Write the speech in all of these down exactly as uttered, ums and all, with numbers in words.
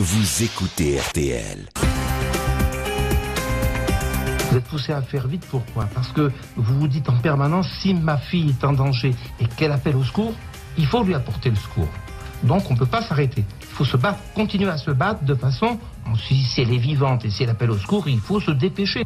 Vous écoutez R T L. Vous êtes poussé à faire vite, pourquoi ? Parce que vous vous dites en permanence, si ma fille est en danger et qu'elle appelle au secours, il faut lui apporter le secours. Donc on ne peut pas s'arrêter. Il faut se battre, continuer à se battre de façon, si elle est vivante et si elle appelle au secours, il faut se dépêcher.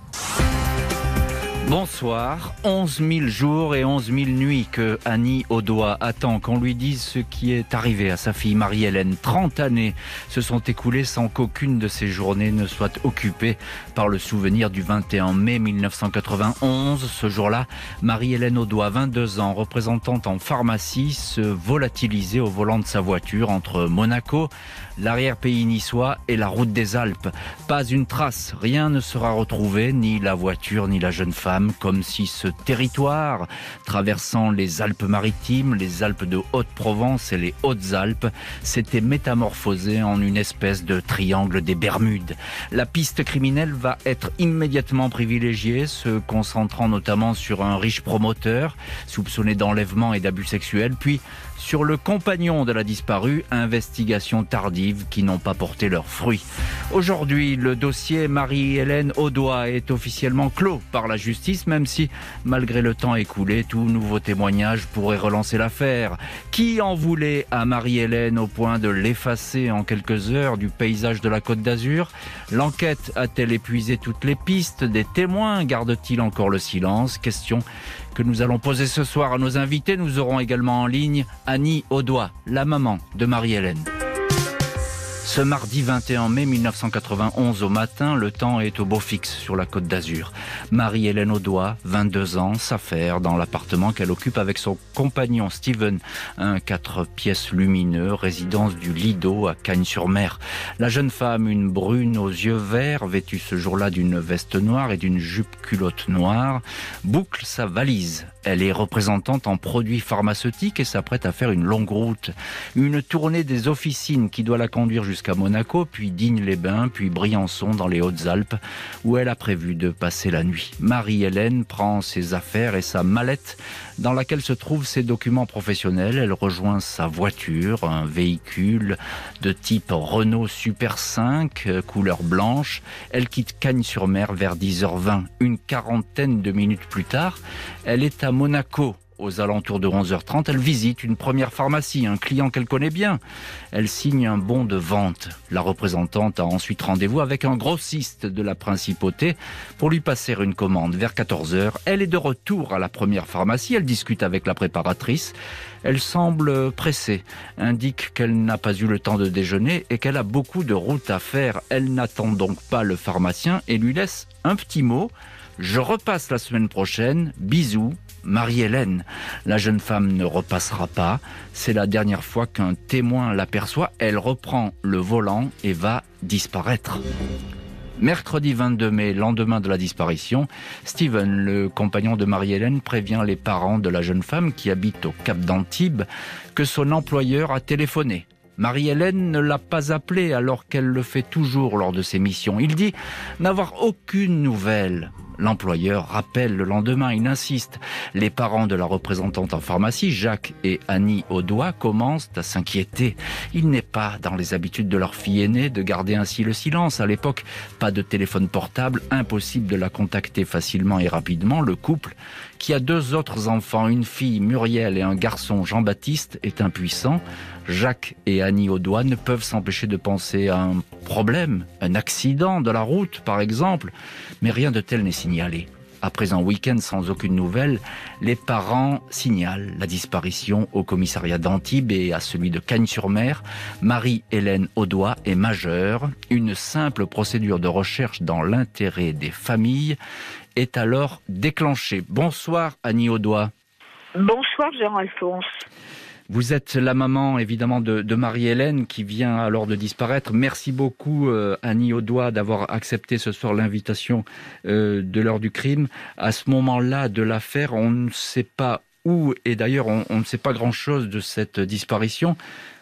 Bonsoir. onze mille jours et onze mille nuits que Annie Audois attend qu'on lui dise ce qui est arrivé à sa fille Marie-Hélène. trente années se sont écoulées sans qu'aucune de ces journées ne soit occupée par le souvenir du vingt et un mai mille neuf cent quatre-vingt-onze. Ce jour-là, Marie-Hélène Audois, vingt-deux ans, représentante en pharmacie, se volatilisait au volant de sa voiture entre Monaco, l'arrière-pays niçois et la route des Alpes. Pas une trace, rien ne sera retrouvé, ni la voiture, ni la jeune femme, comme si ce territoire, traversant les Alpes-Maritimes, les Alpes de Haute-Provence et les Hautes-Alpes, s'était métamorphosé en une espèce de triangle des Bermudes. La piste criminelle va être immédiatement privilégiée, se concentrant notamment sur un riche promoteur, soupçonné d'enlèvement et d'abus sexuels, puis sur le compagnon de la disparue, investigations tardives qui n'ont pas porté leurs fruits. Aujourd'hui, le dossier Marie-Hélène Audois est officiellement clos par la justice, même si, malgré le temps écoulé, tout nouveau témoignage pourrait relancer l'affaire. Qui en voulait à Marie-Hélène au point de l'effacer en quelques heures du paysage de la Côte d'Azur ? L'enquête a-t-elle épuisé toutes les pistes ? Des témoins gardent-ils encore le silence ? Question que nous allons poser ce soir à nos invités. Nous aurons également en ligne Annie Audois, la maman de Marie-Hélène. Ce mardi vingt et un mai mille neuf cent quatre-vingt-onze au matin, le temps est au beau fixe sur la Côte d'Azur. Marie-Hélène Audois, vingt-deux ans, s'affaire dans l'appartement qu'elle occupe avec son compagnon Steven, un quatre pièces lumineux, résidence du Lido à Cagnes-sur-Mer. La jeune femme, une brune aux yeux verts, vêtue ce jour-là d'une veste noire et d'une jupe culotte noire, boucle sa valise. Elle est représentante en produits pharmaceutiques et s'apprête à faire une longue route. Une tournée des officines qui doit la conduire jusqu'à Monaco, puis Digne-les-Bains, puis Briançon dans les Hautes-Alpes, où elle a prévu de passer la nuit. Marie-Hélène prend ses affaires et sa mallette dans laquelle se trouvent ses documents professionnels. Elle rejoint sa voiture, un véhicule de type Renault Super cinq, couleur blanche. Elle quitte Cagnes-sur-Mer vers dix heures vingt. Une quarantaine de minutes plus tard, elle est à Monaco. Aux alentours de onze heures trente, elle visite une première pharmacie, un client qu'elle connaît bien. Elle signe un bon de vente. La représentante a ensuite rendez-vous avec un grossiste de la principauté pour lui passer une commande. Vers quatorze heures, elle est de retour à la première pharmacie. Elle discute avec la préparatrice. Elle semble pressée, indique qu'elle n'a pas eu le temps de déjeuner et qu'elle a beaucoup de route à faire. Elle n'attend donc pas le pharmacien et lui laisse un petit mot. « Je repasse la semaine prochaine. Bisous. Marie-Hélène ». La jeune femme ne repassera pas. C'est la dernière fois qu'un témoin l'aperçoit. Elle reprend le volant et va disparaître. Mercredi vingt-deux mai, lendemain de la disparition, Steven, le compagnon de Marie-Hélène, prévient les parents de la jeune femme qui habite au Cap d'Antibes que son employeur a téléphoné. Marie-Hélène ne l'a pas appelé alors qu'elle le fait toujours lors de ses missions. Il dit n'avoir aucune nouvelle. L'employeur rappelle le lendemain, il insiste. Les parents de la représentante en pharmacie, Jacques et Annie Audois, commencent à s'inquiéter. Il n'est pas dans les habitudes de leur fille aînée de garder ainsi le silence. À l'époque, pas de téléphone portable, impossible de la contacter facilement et rapidement. Le couple, qui a deux autres enfants, une fille Muriel et un garçon Jean-Baptiste, est impuissant. Jacques et Annie Audois ne peuvent s'empêcher de penser à un problème, un accident de la route par exemple, mais rien de tel n'est signalé. Après un week-end sans aucune nouvelle, les parents signalent la disparition au commissariat d'Antibes et à celui de Cagnes-sur-Mer. Marie-Hélène Audois est majeure. Une simple procédure de recherche dans l'intérêt des familles est alors déclenchée. Bonsoir Annie Audois. Bonsoir Jean-Alphonse. Vous êtes la maman, évidemment, de, de Marie-Hélène qui vient alors de disparaître. Merci beaucoup, euh, Annie Audois, d'avoir accepté ce soir l'invitation euh, de l'heure du crime. À ce moment-là de l'affaire, on ne sait pas où, et d'ailleurs, on, on ne sait pas grand-chose de cette disparition.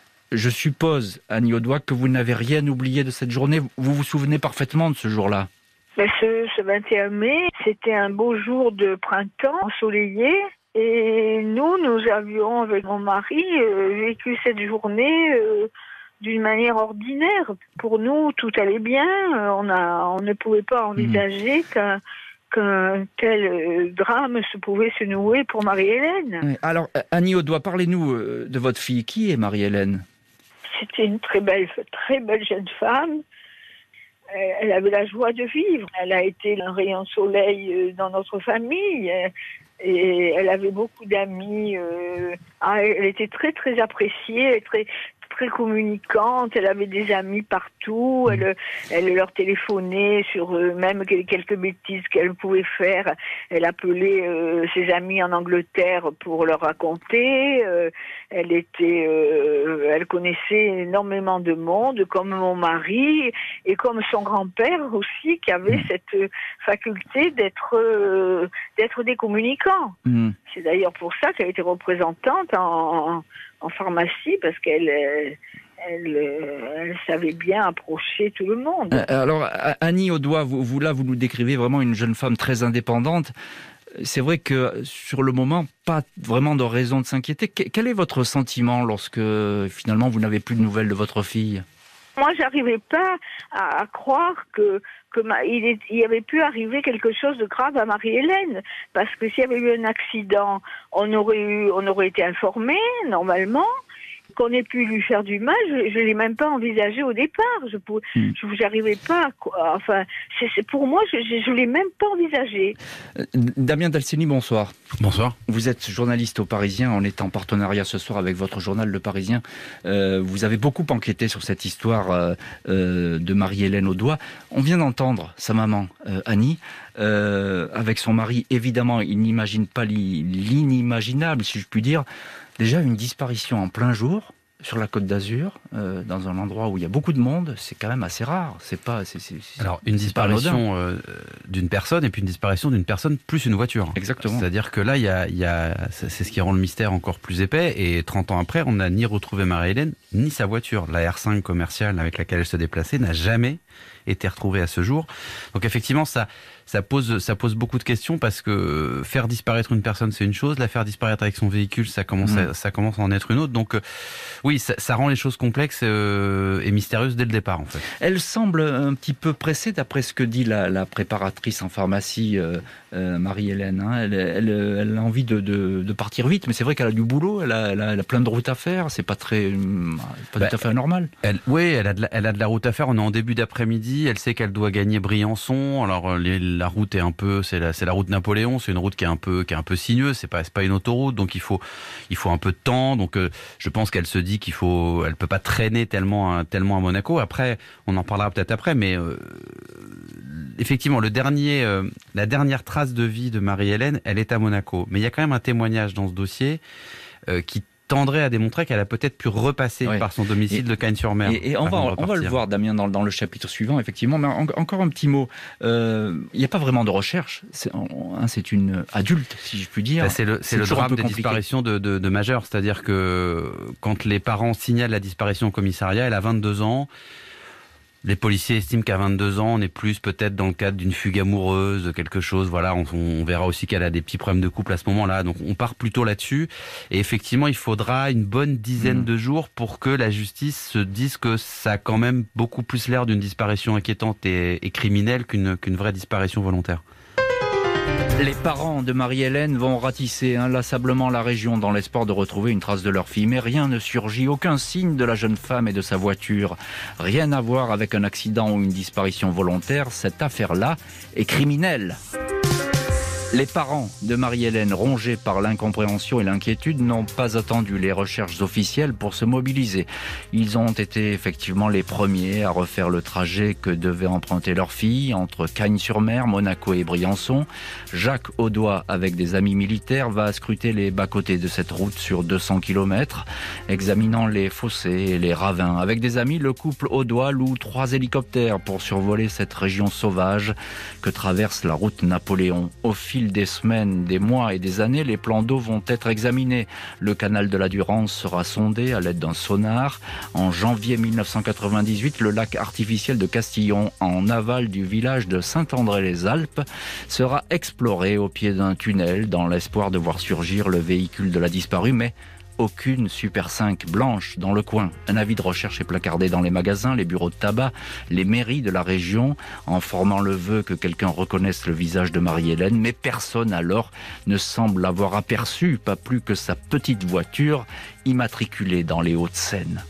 Je suppose, Annie Audois, que vous n'avez rien oublié de cette journée. Vous vous souvenez parfaitement de ce jour-là ? Ce, ce vingt et un mai, c'était un beau jour de printemps ensoleillé. Et nous, nous avions, avec mon mari, euh, vécu cette journée euh, d'une manière ordinaire. Pour nous, tout allait bien. On, a, on ne pouvait pas envisager mmh. qu'un, qu'un tel drame se pouvait se nouer pour Marie-Hélène. Oui. Alors, Annie Audoy, parlez-nous de votre fille. Qui est Marie-Hélène ? C'était une très belle, très belle jeune femme. Elle avait la joie de vivre. Elle a été un rayon de soleil dans notre famille. Et elle avait beaucoup d'amis. Elle était très, très appréciée, très, très communicante. Elle avait des amis partout. Elle, elle leur téléphonait sur euh, même quelques bêtises qu'elle pouvait faire. Elle appelait euh, ses amis en Angleterre pour leur raconter. Euh, elle était, euh, elle connaissait énormément de monde, comme mon mari et comme son grand-père aussi, qui avait cette faculté d'être, euh, d'être des communicants. Mmh. C'est d'ailleurs pour ça qu'elle était représentante en, en, en pharmacie, parce qu'elle elle, elle savait bien approcher tout le monde. Alors, Annie Audoy, vous, vous là, vous nous décrivez vraiment une jeune femme très indépendante. C'est vrai que sur le moment, pas vraiment de raison de s'inquiéter. Quel est votre sentiment lorsque finalement vous n'avez plus de nouvelles de votre fille ? Moi, j'arrivais pas à, à croire que, que ma, il, est, il avait pu arriver quelque chose de grave à Marie-Hélène, parce que s'il y avait eu un accident, on aurait eu, on aurait été informé normalement. Qu'on ait pu lui faire du mal, je ne l'ai même pas envisagé au départ. Je ne j'arrivais pas. À, enfin, c'est, c'est pour moi, je ne l'ai même pas envisagé. Euh, Damien Dalcini, bonsoir. Bonsoir. Vous êtes journaliste au Parisien. On est en partenariat ce soir avec votre journal Le Parisien. Euh, vous avez beaucoup enquêté sur cette histoire euh, euh, de Marie-Hélène Audoy. On vient d'entendre sa maman, euh, Annie, euh, avec son mari. Évidemment, il n'imagine pas l'inimaginable, si je puis dire. Déjà, une disparition en plein jour sur la Côte d'Azur, euh, dans un endroit où il y a beaucoup de monde, c'est quand même assez rare. C'est pas. C'est, c'est, c'est, Alors, une disparition euh, d'une personne et puis une disparition d'une personne plus une voiture. Exactement. C'est-à-dire que là, il y a, il y a, c'est ce qui rend le mystère encore plus épais. Et trente ans après, on n'a ni retrouvé Marie-Hélène ni sa voiture. La R cinq commerciale avec laquelle elle se déplaçait n'a jamais été retrouvée à ce jour. Donc effectivement, ça. Ça pose, ça pose beaucoup de questions, parce que faire disparaître une personne, c'est une chose. La faire disparaître avec son véhicule, ça commence, mmh. à, ça commence à en être une autre. Donc, euh, oui, ça, ça rend les choses complexes euh, et mystérieuses dès le départ, en fait. Elle semble un petit peu pressée, d'après ce que dit la, la préparatrice en pharmacie, euh, euh, Marie-Hélène. Hein. Elle, elle, elle a envie de, de, de partir vite, mais c'est vrai qu'elle a du boulot, elle a, elle a, elle a plein de routes à faire. C'est pas très, pas bah, tout à fait normal. Elle, oui, elle a, de la, elle a de la route à faire. On est en début d'après-midi. Elle sait qu'elle doit gagner Briançon. Alors, les, la route est un peu, c'est la, c'est la route Napoléon, c'est une route qui est un peu, qui est un peu sinueuse, c'est pas, c'est pas une autoroute, donc il faut, il faut un peu de temps. Donc, euh, je pense qu'elle se dit qu'il faut, elle peut pas traîner tellement, tellement à Monaco. Après, on en parlera peut-être après, mais euh, effectivement, le dernier, euh, la dernière trace de vie de Marie-Hélène, elle est à Monaco. Mais il y a quand même un témoignage dans ce dossier euh, qui tendrait à démontrer qu'elle a peut-être pu repasser ouais. par son domicile et, de Cagnes-sur-Mer. Et, et on, va, on va le voir, Damien, dans, dans le chapitre suivant, effectivement. Mais en, encore un petit mot. Il euh, n'y a pas vraiment de recherche. C'est, hein, c'est une adulte, si je puis dire. Ben c'est le, c'est c'est le drame des compliqué. disparitions de, de, de majeurs. C'est-à-dire que quand les parents signalent la disparition au commissariat, elle a vingt-deux ans. Les policiers estiment qu'à vingt-deux ans, on est plus peut-être dans le cadre d'une fugue amoureuse, de quelque chose. Voilà, on, on verra aussi qu'elle a des petits problèmes de couple à ce moment-là. Donc on part plutôt là-dessus. Et effectivement, il faudra une bonne dizaine mmh. de jours pour que la justice se dise que ça a quand même beaucoup plus l'air d'une disparition inquiétante et, et criminelle qu'une, qu'une vraie disparition volontaire. Les parents de Marie-Hélène vont ratisser inlassablement la région dans l'espoir de retrouver une trace de leur fille. Mais rien ne surgit, aucun signe de la jeune femme et de sa voiture. Rien à voir avec un accident ou une disparition volontaire. Cette affaire-là est criminelle. Les parents de Marie-Hélène, rongés par l'incompréhension et l'inquiétude, n'ont pas attendu les recherches officielles pour se mobiliser. Ils ont été effectivement les premiers à refaire le trajet que devait emprunter leur fille entre Cagnes-sur-Mer, Monaco et Briançon. Jacques Audoy, avec des amis militaires, va scruter les bas-côtés de cette route sur deux cents kilomètres, examinant les fossés et les ravins. Avec des amis, le couple Audoy loue trois hélicoptères pour survoler cette région sauvage que traverse la route Napoléon. Au fil des semaines, des mois et des années, les plans d'eau vont être examinés. Le canal de la Durance sera sondé à l'aide d'un sonar. En janvier mille neuf cent quatre-vingt-dix-huit, le lac artificiel de Castillon, en aval du village de Saint-André-les-Alpes, sera exploré au pied d'un tunnel dans l'espoir de voir surgir le véhicule de la disparue. Mais aucune Super cinq blanche dans le coin. Un avis de recherche est placardé dans les magasins, les bureaux de tabac, les mairies de la région, en formant le vœu que quelqu'un reconnaisse le visage de Marie-Hélène, mais personne alors ne semble l'avoir aperçu, pas plus que sa petite voiture immatriculée dans les Hauts-de-Seine.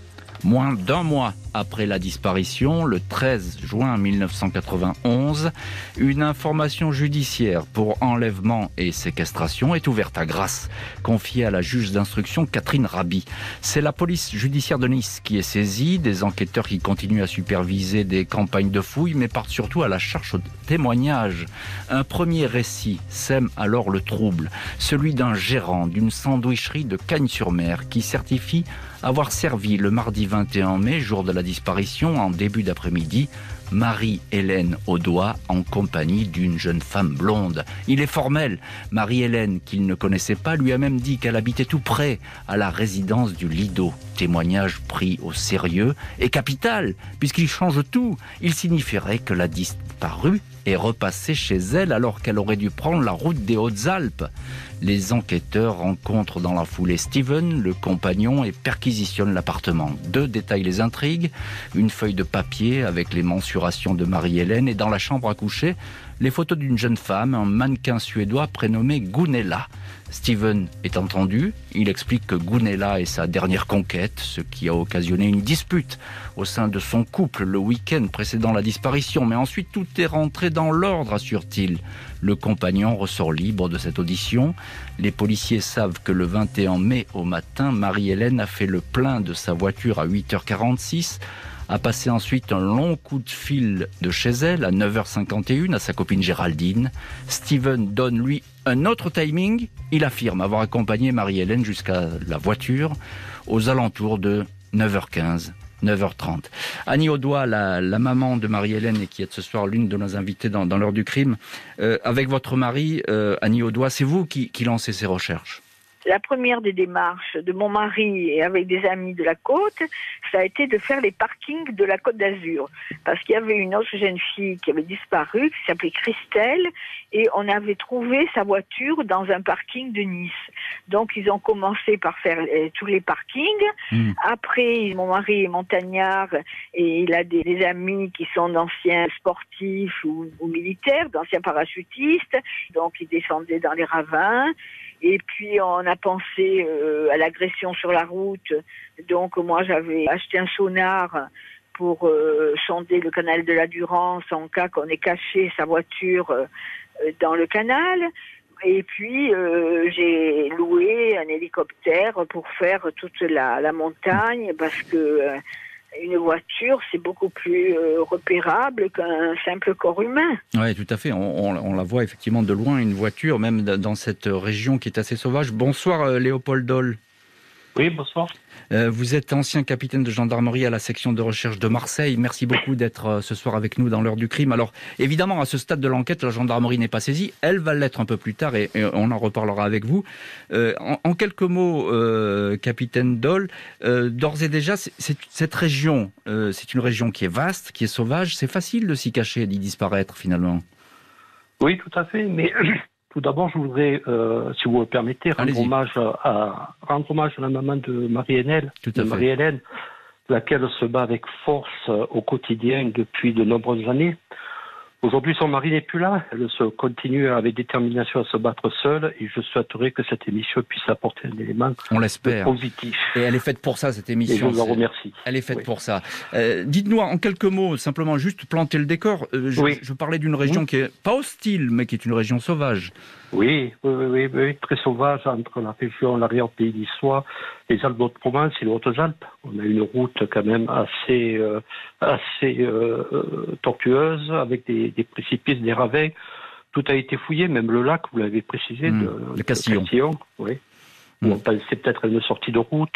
Moins d'un mois après la disparition, le treize juin mille neuf cent quatre-vingt-onze, une information judiciaire pour enlèvement et séquestration est ouverte à Grasse, confiée à la juge d'instruction Catherine Raby. C'est la police judiciaire de Nice qui est saisie, des enquêteurs qui continuent à superviser des campagnes de fouilles, mais partent surtout à la cherche de témoignages. Un premier récit sème alors le trouble, celui d'un gérant d'une sandwicherie de Cagnes-sur-Mer qui certifie avoir servi le mardi vingt et un mai, jour de la disparition, en début d'après-midi, Marie-Hélène Audois en compagnie d'une jeune femme blonde. Il est formel. Marie-Hélène, qu'il ne connaissait pas, lui a même dit qu'elle habitait tout près, à la résidence du Lido. Témoignage pris au sérieux et capital, puisqu'il change tout. Il signifierait que la disparue est repassée chez elle alors qu'elle aurait dû prendre la route des Hautes-Alpes. Les enquêteurs rencontrent dans la foulée Steven, le compagnon, et perquisitionnent l'appartement. Deux détaillent les intrigues, une feuille de papier avec les mensurations de Marie-Hélène et dans la chambre à coucher, les photos d'une jeune femme, un mannequin suédois prénommé Gunella. Steven est entendu, il explique que Gunella est sa dernière conquête, ce qui a occasionné une dispute au sein de son couple le week-end précédant la disparition. Mais ensuite tout est rentré dans l'ordre, assure-t-il. Le compagnon ressort libre de cette audition. Les policiers savent que le vingt et un mai au matin, Marie-Hélène a fait le plein de sa voiture à huit heures quarante-six, a passé ensuite un long coup de fil de chez elle à neuf heures cinquante et une à sa copine Géraldine. Steven donne lui un autre timing. Il affirme avoir accompagné Marie-Hélène jusqu'à la voiture aux alentours de neuf heures quinze. neuf heures trente. Annie Audois, la, la maman de Marie-Hélène et qui est ce soir l'une de nos invitées dans, dans l'heure du crime, euh, avec votre mari, euh, Annie Audois, c'est vous qui, qui lancez ces recherches? La première des démarches de mon mari et avec des amis de la côte, ça a été de faire les parkings de la Côte d'Azur. Parce qu'il y avait une autre jeune fille qui avait disparu, qui s'appelait Christelle, et on avait trouvé sa voiture dans un parking de Nice. Donc ils ont commencé par faire euh, tous les parkings. Mmh. Après, mon mari est montagnard et il a des, des amis qui sont d'anciens sportifs ou, ou militaires, d'anciens parachutistes. Donc ils descendaient dans les ravins. Et puis on a pensé euh, à l'agression sur la route. Donc moi j'avais acheté un sonar pour euh, sonder le canal de la Durance en cas qu'on ait caché sa voiture euh, dans le canal. Et puis euh, j'ai loué un hélicoptère pour faire toute la, la montagne parce que euh, une voiture, c'est beaucoup plus euh, repérable qu'un simple corps humain. Oui, tout à fait. On, on, on la voit effectivement de loin, une voiture, même dans cette région qui est assez sauvage. Bonsoir euh, Léopold Doll. Oui, bonsoir. Euh, vous êtes ancien capitaine de gendarmerie à la section de recherche de Marseille. Merci beaucoup d'être euh, ce soir avec nous dans l'heure du crime. Alors, évidemment, à ce stade de l'enquête, la gendarmerie n'est pas saisie. Elle va l'être un peu plus tard et, et on en reparlera avec vous. Euh, en, en quelques mots, euh, capitaine Doll, euh, d'ores et déjà, c'est, c'est, cette région, euh, c'est une région qui est vaste, qui est sauvage. C'est facile de s'y cacher et d'y disparaître, finalement. Oui, tout à fait, mais... Tout d'abord, je voudrais, euh, si vous me permettez, rendre hommage à, rendre hommage à la maman de Marie-Hélène, de Marie-Hélène, laquelle se bat avec force au quotidien depuis de nombreuses années. Aujourd'hui, son mari n'est plus là. Elle se continue avec détermination à se battre seule et je souhaiterais que cette émission puisse apporter un élément On l'espère. positif. Et elle est faite pour ça, cette émission. Et je vous en remercie. Elle est faite oui. pour ça. Euh, dites-nous en quelques mots, simplement juste planter le décor. Euh, je, oui. je parlais d'une région oui. qui est pas hostile, mais qui est une région sauvage. Oui, oui, oui, oui, oui, très sauvage entre la région, l'arrière-pays niçois, les Alpes-de-Provence et les Hautes-Alpes. On a une route quand même assez, euh, assez euh, tortueuse avec des, des précipices, des ravins. Tout a été fouillé, même le lac, vous l'avez précisé, mmh, de, le Castillon. De Castillon oui. Mmh. On pensait peut-être à une sortie de route.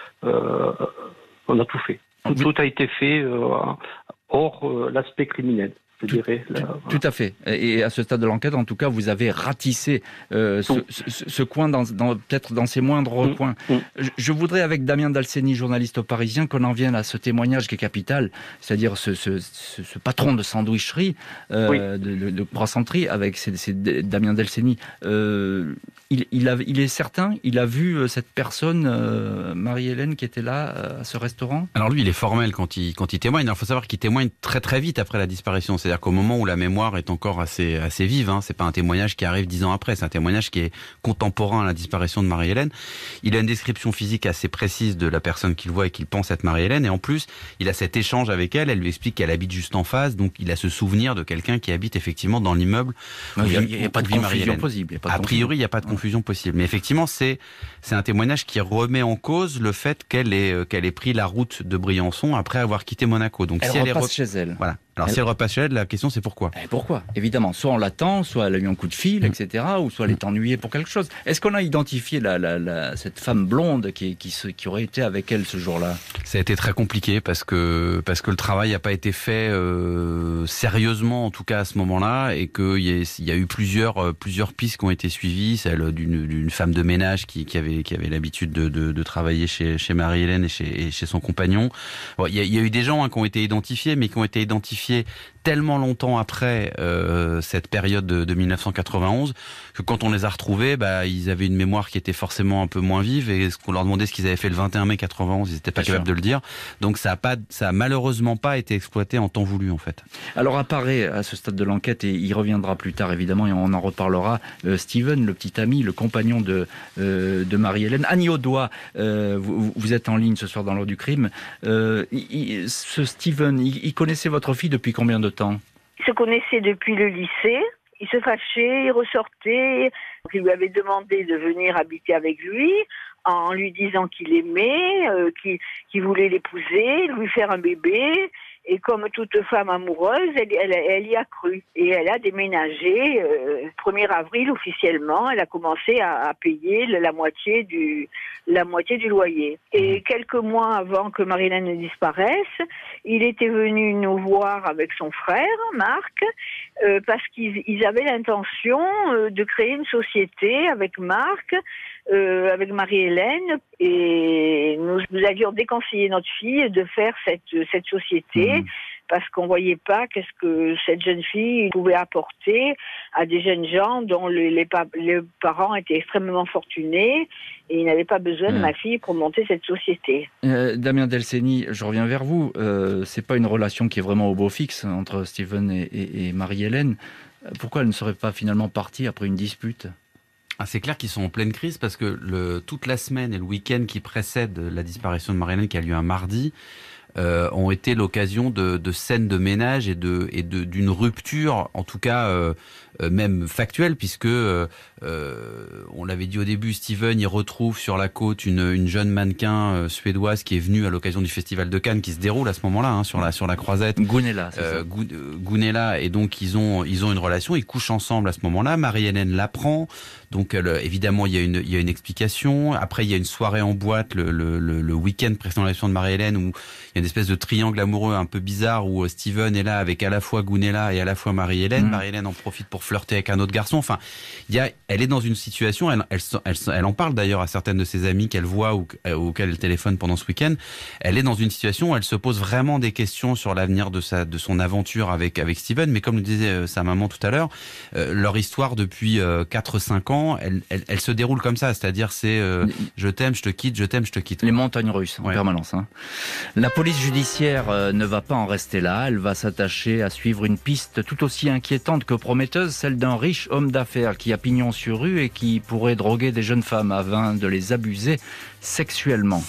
Euh, on a tout fait. Tout, vous... tout a été fait euh, hors euh, l'aspect criminel. je tout, dirais. Là, tout, voilà. tout à fait. Et à ce stade de l'enquête, en tout cas, vous avez ratissé euh, ce, ce, ce coin, dans, dans, peut-être dans ses moindres mmh, coins. Mmh. Je, je voudrais, avec Damien Dalceni, journaliste au Parisien, qu'on en vienne à ce témoignage qui est capital, c'est-à-dire ce, ce, ce, ce patron de sandwicherie, euh, oui. de, de, de brasserie, avec c'est, c'est Damien Dalceni. Euh, il, il, a, il est certain, il a vu cette personne, euh, Marie-Hélène, qui était là euh, à ce restaurant. Alors lui, il est formel quand il, quand il témoigne. Il faut savoir qu'il témoigne très très vite après la disparition. C'est-à-dire qu'au moment où la mémoire est encore assez, assez vive, hein, c'est pas un témoignage qui arrive dix ans après, c'est un témoignage qui est contemporain à la disparition de Marie-Hélène. Il a une description physique assez précise de la personne qu'il voit et qu'il pense être Marie-Hélène. Et en plus, il a cet échange avec elle. Elle lui explique qu'elle habite juste en face. Donc il a ce souvenir de quelqu'un qui habite effectivement dans l'immeuble. Il n'y a, y a, y a pas de confusion possible. A priori, il n'y a pas de confusion possible. Mais effectivement, c'est, c'est un témoignage qui remet en cause le fait qu'elle ait, qu'elle ait pris la route de Briançon après avoir quitté Monaco. Donc elle si elle repasse est re... chez elle. Voilà. Alors elle... si elle repasse chez elle, la question c'est pourquoi. Et pourquoi ? Évidemment, soit on l'attend, soit elle a eu un coup de fil, mmh. et cetera, ou soit elle est ennuyée pour quelque chose. Est-ce qu'on a identifié la, la, la, cette femme blonde qui, qui, se, qui aurait été avec elle ce jour-là ? Ça a été très compliqué parce que parce que le travail n'a pas été fait euh, sérieusement, en tout cas à ce moment-là, et qu'il y a, il y a eu plusieurs plusieurs pistes qui ont été suivies, celle d'une, d'une femme de ménage qui, qui avait qui avait l'habitude de, de, de travailler chez chez Marie-Hélène et chez, et chez son compagnon. Bon, il y a, il y a eu des gens hein, qui ont été identifiés, mais qui ont été identifiés tellement longtemps après euh, cette période de, de dix-neuf cent quatre-vingt-onze que quand on les a retrouvés, bah, ils avaient une mémoire qui était forcément un peu moins vive et ce qu'on leur demandait ce qu'ils avaient fait le vingt et un mai quatre-vingt-onze, ils n'étaient pas Bien capables sûr. de le dire. Donc ça a pas, ça a malheureusement pas été exploité en temps voulu en fait. Alors apparaît à ce stade de l'enquête, et il reviendra plus tard évidemment et on en reparlera, euh, Steven, le petit ami, le compagnon de, euh, de Marie-Hélène. Annie Audois, euh, vous, vous êtes en ligne ce soir dans l'heure du crime. Euh, il, ce Steven, il, il connaissait votre fille depuis combien de temps ? Il se connaissait depuis le lycée. Il se fâchait, il ressortait. Il lui avait demandé de venir habiter avec lui en lui disant qu'il aimait, euh, qu'il, qu'il voulait l'épouser, lui faire un bébé. Et comme toute femme amoureuse, elle, elle, elle y a cru. Et elle a déménagé euh, premier avril officiellement. Elle a commencé à, à payer la, la moitié du la moitié du loyer. Et quelques mois avant que Marie-Hélène ne disparaisse, il était venu nous voir avec son frère Marc euh, parce qu'ils ils avaient l'intention euh, de créer une société avec Marc. Euh, avec Marie-Hélène, et nous, nous avions déconseillé notre fille de faire cette, cette société mmh. parce qu'on voyait pas qu'est-ce que cette jeune fille pouvait apporter à des jeunes gens dont les, les, les parents étaient extrêmement fortunés et ils n'avaient pas besoin mmh. de ma fille pour monter cette société. Euh, Damien Dalceni, je reviens vers vous. Euh, c'est pas une relation qui est vraiment au beau fixe entre Steven et, et, et Marie-Hélène. Pourquoi elle ne serait pas finalement partie après une dispute ? Ah, c'est clair qu'ils sont en pleine crise parce que le, toute la semaine et le week-end qui précède la disparition de Marie-Hélène, qui a lieu un mardi, euh, ont été l'occasion de, de scènes de ménage et de et de d'une rupture, en tout cas euh, euh, même factuelle, puisque euh, euh, on l'avait dit au début, Steven il retrouve sur la côte une, une jeune mannequin euh, suédoise qui est venue à l'occasion du festival de Cannes, qui se déroule à ce moment-là hein, sur la sur la croisette. Gunella, c'est euh, ça. Gunella, et donc ils ont ils ont une relation, ils couchent ensemble à ce moment-là. Marie-Hélène l'apprend. Donc elle, évidemment il y a une il y a une explication. Après il y a une soirée en boîte le le le, le week-end précédant l'élection de Marie-Hélène où il y a une espèce de triangle amoureux un peu bizarre où Steven est là avec à la fois Gunella et à la fois Marie-Hélène. Mmh. Marie-Hélène en profite pour flirter avec un autre garçon. Enfin, il y a elle est dans une situation. Elle elle elle, elle en parle d'ailleurs à certaines de ses amies qu'elle voit ou auxquelles elle téléphone pendant ce week-end. Elle est dans une situation où elle se pose vraiment des questions sur l'avenir de sa de son aventure avec avec Steven. Mais comme le disait sa maman tout à l'heure, euh, leur histoire depuis euh, quatre cinq ans. Elle, elle, elle se déroule comme ça, c'est-à-dire c'est euh, je t'aime, je te quitte, je t'aime, je te quitte. Les montagnes russes en ouais. permanence. Hein. La police judiciaire euh, ne va pas en rester là, elle va s'attacher à suivre une piste tout aussi inquiétante que prometteuse, celle d'un riche homme d'affaires qui a pignon sur rue et qui pourrait droguer des jeunes femmes afin de les abuser sexuellement.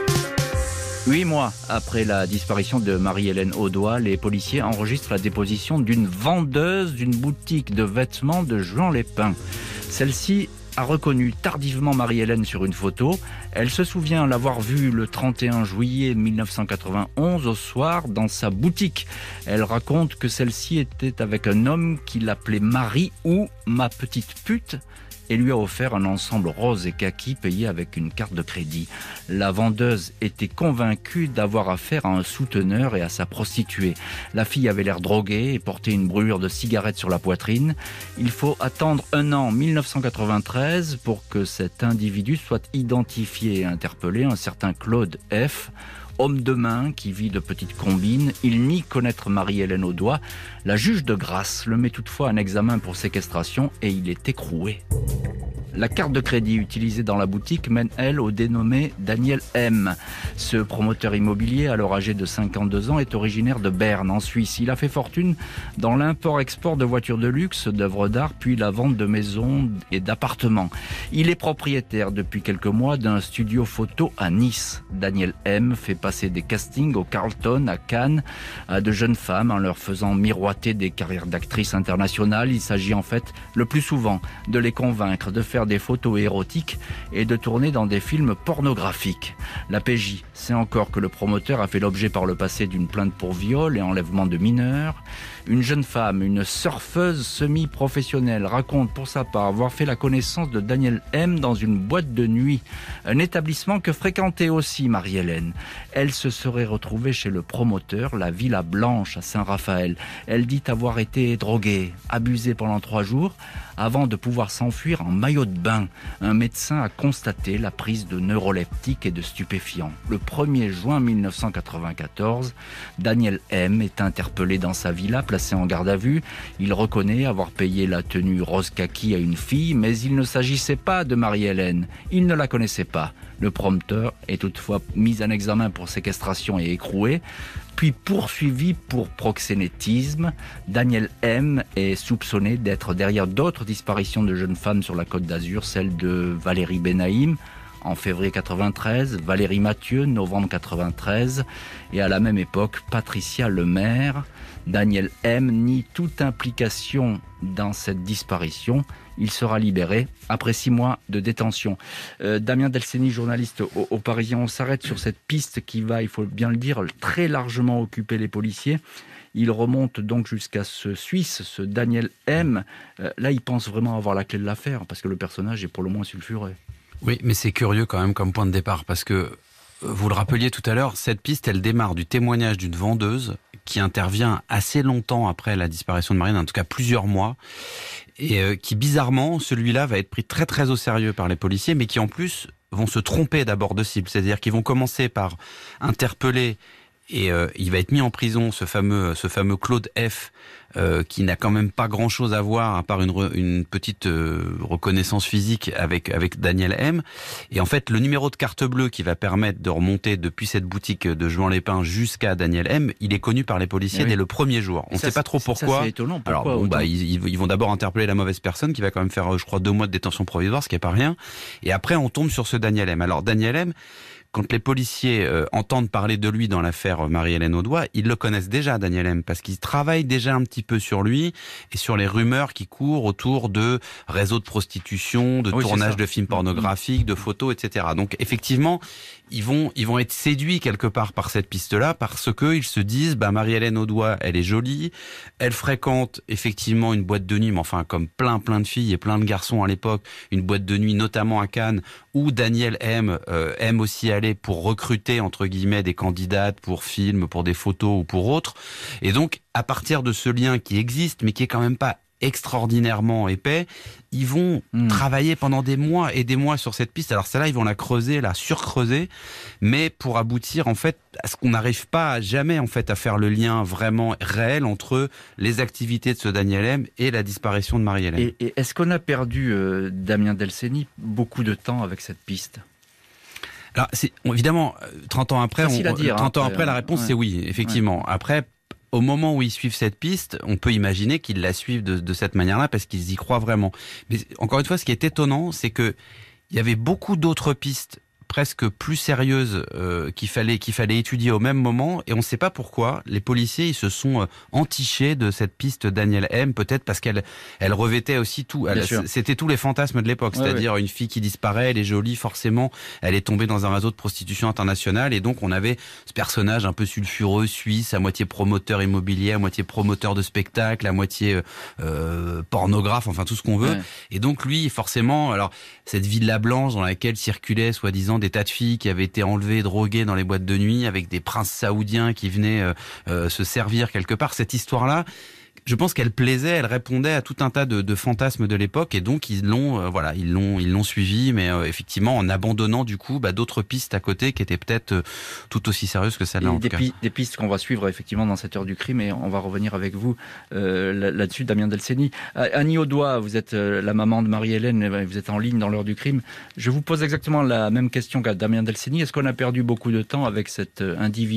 Huit mois après la disparition de Marie-Hélène Audois, les policiers enregistrent la déposition d'une vendeuse d'une boutique de vêtements de Juan-les-Pins. Celle-ci a reconnu tardivement Marie-Hélène sur une photo. Elle se souvient l'avoir vue le trente et un juillet mille neuf cent quatre-vingt-onze au soir dans sa boutique. Elle raconte que celle-ci était avec un homme qui l'appelait Marie ou ma petite pute. et lui a offert un ensemble rose et kaki payé avec une carte de crédit. La vendeuse était convaincue d'avoir affaire à un souteneur et à sa prostituée. La fille avait l'air droguée et portait une brûlure de cigarette sur la poitrine. Il faut attendre un an, mille neuf cent quatre-vingt-treize, pour que cet individu soit identifié et interpellé, un certain Claude F., homme de main qui vit de petites combines. Il nie connaître Marie-Hélène Audoin. La juge de grâce le met toutefois en examen pour séquestration et il est écroué. La carte de crédit utilisée dans la boutique mène, elle, au dénommé Daniel M. Ce promoteur immobilier, alors âgé de cinquante-deux ans, est originaire de Berne, en Suisse. Il a fait fortune dans l'import-export de voitures de luxe, d'œuvres d'art, puis la vente de maisons et d'appartements. Il est propriétaire depuis quelques mois d'un studio photo à Nice. Daniel M. fait passer des castings au Carlton, à Cannes, à de jeunes femmes en leur faisant miroiter des carrières d'actrices internationales. Il s'agit en fait, le plus souvent, de les convaincre de faire des photos érotiques et de tourner dans des films pornographiques. La P J sait encore que le promoteur a fait l'objet par le passé d'une plainte pour viol et enlèvement de mineurs. Une jeune femme, une surfeuse semi-professionnelle, raconte pour sa part avoir fait la connaissance de Daniel M. dans une boîte de nuit, un établissement que fréquentait aussi Marie-Hélène. Elle se serait retrouvée chez le promoteur, la Villa Blanche à Saint-Raphaël. Elle dit avoir été droguée, abusée pendant trois jours, avant de pouvoir s'enfuir en maillot de bain. Un médecin a constaté la prise de neuroleptiques et de stupéfiants. Le premier juin mille neuf cent quatre-vingt-quatorze, Daniel M. est interpellé dans sa villa, placé en garde à vue. Il reconnaît avoir payé la tenue rose kaki à une fille, mais il ne s'agissait pas de Marie-Hélène. Il ne la connaissait pas. Le prompteur est toutefois mis en examen pour séquestration et écroué, puis poursuivi pour proxénétisme. Daniel M. est soupçonné d'être derrière d'autres disparitions de jeunes femmes sur la Côte d'Azur, celle de Valérie Benaïm en février quatre-vingt-treize, Valérie Mathieu, novembre quatre-vingt-treize, et à la même époque, Patricia Lemaire. Daniel M. nie toute implication dans cette disparition. Il sera libéré après six mois de détention. Euh, Damien Delceni, journaliste au, au Parisien, on s'arrête sur cette piste qui va, il faut bien le dire, très largement occuper les policiers. Il remonte donc jusqu'à ce Suisse, ce Daniel M. Euh, là, il pense vraiment avoir la clé de l'affaire, parce que le personnage est pour le moins sulfureux. Oui, mais c'est curieux quand même comme point de départ, parce que, vous le rappeliez tout à l'heure, cette piste, elle démarre du témoignage d'une vendeuse qui intervient assez longtemps après la disparition de Marianne, en tout cas plusieurs mois, et euh, qui bizarrement, celui-là va être pris très très au sérieux par les policiers, mais qui en plus vont se tromper d'abord de cible, c'est-à-dire qu'ils vont commencer par interpeller et euh, il va être mis en prison, ce fameux, ce fameux Claude F, euh, qui n'a quand même pas grand-chose à voir, à part une, re, une petite euh, reconnaissance physique avec, avec Daniel M. Et en fait, le numéro de carte bleue qui va permettre de remonter depuis cette boutique de Juan-les-Pins jusqu'à Daniel M, il est connu par les policiers oui. dès le premier jour. On ne sait pas trop pourquoi. Ça, c'est étonnant. Pourquoi Alors, bon, bah, ils, ils vont d'abord interpeller la mauvaise personne qui va quand même faire, je crois, deux mois de détention provisoire, ce qui n'est pas rien. Et après, on tombe sur ce Daniel M. Alors, Daniel M, quand les policiers euh, entendent parler de lui dans l'affaire Marie-Hélène Audoin, ils le connaissent déjà, Daniel M, parce qu'ils travaillent déjà un petit peu sur lui et sur les rumeurs qui courent autour de réseaux de prostitution, de oui, tournage de films pornographiques, de photos, et cetera. Donc effectivement, ils vont ils vont être séduits quelque part par cette piste-là, parce que ils se disent, bah Marie-Hélène Audoin, elle est jolie, elle fréquente effectivement une boîte de nuit, mais enfin comme plein plein de filles et plein de garçons à l'époque, une boîte de nuit notamment à Cannes, où Daniel M euh, aime aussi aller pour recruter entre guillemets des candidates pour films, pour des photos ou pour autres. Et donc, à partir de ce lien qui existe, mais qui est quand même pas extraordinairement épais, ils vont mmh. travailler pendant des mois et des mois sur cette piste. Alors celle-là, ils vont la creuser, la surcreuser, mais pour aboutir en fait à ce qu'on n'arrive pas jamais en fait à faire le lien vraiment réel entre les activités de ce Daniel M et la disparition de Marie-Hélène. Et, et est-ce qu'on a perdu, euh, Damien Delceni, beaucoup de temps avec cette piste ? Alors, c'est, évidemment, trente ans après, on, à dire, trente hein, ans après, la réponse ouais. c'est oui, effectivement. Ouais. Après, au moment où ils suivent cette piste, on peut imaginer qu'ils la suivent de, de cette manière-là parce qu'ils y croient vraiment. Mais encore une fois, ce qui est étonnant, c'est que il y avait beaucoup d'autres pistes presque plus sérieuses euh, qu'il fallait qu'il fallait étudier au même moment, et on ne sait pas pourquoi les policiers ils se sont euh, entichés de cette piste Danielle M, peut-être parce qu'elle elle revêtait aussi tout. Elle, c'était tous les fantasmes de l'époque, ouais, c'est-à-dire ouais. une fille qui disparaît, elle est jolie, forcément, elle est tombée dans un réseau de prostitution internationale, et donc on avait ce personnage un peu sulfureux, suisse, à moitié promoteur immobilier, à moitié promoteur de spectacle, à moitié euh, pornographe, enfin tout ce qu'on veut. Ouais. Et donc lui, forcément, alors cette Villa Blanche dans laquelle circulaient soi-disant des tas de filles qui avaient été enlevées, droguées dans les boîtes de nuit, avec des princes saoudiens qui venaient euh, euh, se servir quelque part, cette histoire-là, je pense qu'elle plaisait, elle répondait à tout un tas de, de fantasmes de l'époque, et donc ils l'ont, euh, voilà, ils l'ont, ils l'ont suivi, mais euh, effectivement en abandonnant du coup bah, d'autres pistes à côté qui étaient peut-être euh, tout aussi sérieuses que celle-là. En des, tout pi- cas. des pistes qu'on va suivre effectivement dans cette heure du crime, et on va revenir avec vous euh, là-dessus, Damien Delceni. Annie Audois, vous êtes euh, la maman de Marie-Hélène, vous êtes en ligne dans l'heure du crime. Je vous pose exactement la même question qu'à Damien Delceni. Est-ce qu'on a perdu beaucoup de temps avec cet euh, individu ?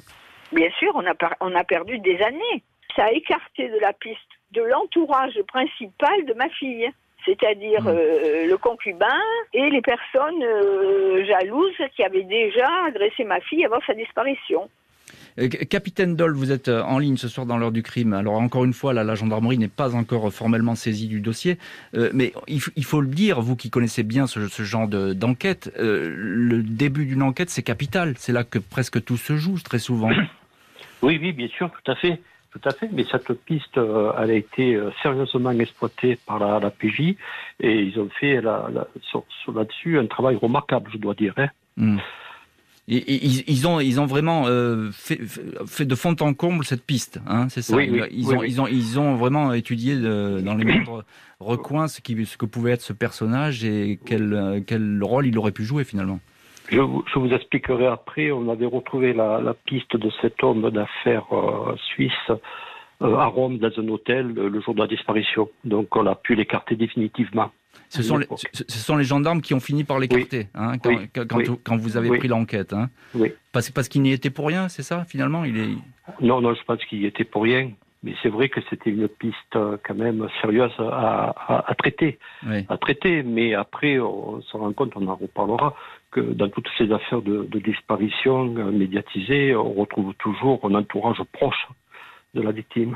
Bien sûr, on a, par- on a perdu des années. Ça a écarté de la piste de l'entourage principal de ma fille, c'est-à-dire mmh. euh, le concubin et les personnes euh, jalouses qui avaient déjà agressé ma fille avant sa disparition. Capitaine Dole, vous êtes en ligne ce soir dans l'heure du crime. Alors encore une fois, là, la gendarmerie n'est pas encore formellement saisie du dossier, euh, mais il, f- il faut le dire, vous qui connaissez bien ce, ce genre de, d'enquête, euh, le début d'une enquête c'est capital, c'est là que presque tout se joue très souvent. Oui, oui, bien sûr, tout à fait. Tout à fait, mais cette piste, euh, elle a été euh, sérieusement exploitée par la, la P J, et ils ont fait la, la, sur, sur, là-dessus un travail remarquable, je dois dire. Hein. Mmh. Et, et, ils, ils, ont, ils ont vraiment euh, fait, fait de fond en comble cette piste, hein, c'est ça. Oui, oui, ils, oui, ont, oui. ils, ont, ils ont vraiment étudié de, dans les moindres recoins ce, qui, ce que pouvait être ce personnage et quel, quel rôle il aurait pu jouer finalement. Je vous, je vous expliquerai après. On avait retrouvé la, la piste de cet homme d'affaires euh, suisse euh, à Rome dans un hôtel le jour de la disparition. Donc on a pu l'écarter définitivement. Ce sont, les, ce, ce sont les gendarmes qui ont fini par l'écarter, oui. hein, quand, oui. quand, oui. quand vous avez oui. pris l'enquête. Hein. Oui. Parce, parce qu'il n'y était pour rien, c'est ça finalement il est... Non, non, je pense qu'il y était pour rien. Mais c'est vrai que c'était une piste quand même sérieuse à, à, à traiter, oui. à traiter. Mais après, on se rend compte, on en reparlera, que dans toutes ces affaires de, de disparition médiatisées, on retrouve toujours un entourage proche de la victime.